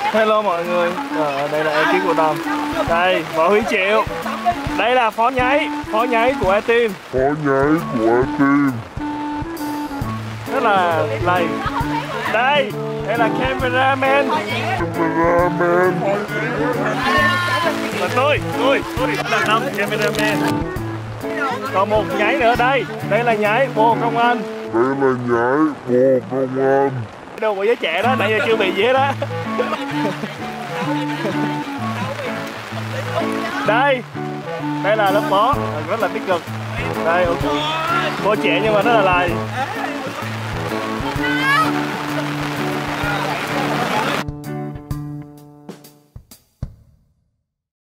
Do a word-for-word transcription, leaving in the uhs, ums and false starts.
Hello mọi người, à, đây là ekip của Đầm. Đây, Võ Huy Triệu. Đây là phó nháy, phó nháy của E-team. Phó nháy của E-team. Rất là lầy. Đây, đây là cameraman. Cameraman. Và tôi, tôi, tôi là Đầm, cameraman. Còn một nháy nữa đây, đây là nháy Bồ Công Anh. Đây là nháy Bồ Công Anh. Đâu có giới trẻ đó, nãy giờ chưa bị gì hết á. Đây, đây là lớp phó, rất là tích cực. Đây, cô trẻ nhưng mà rất là lầy.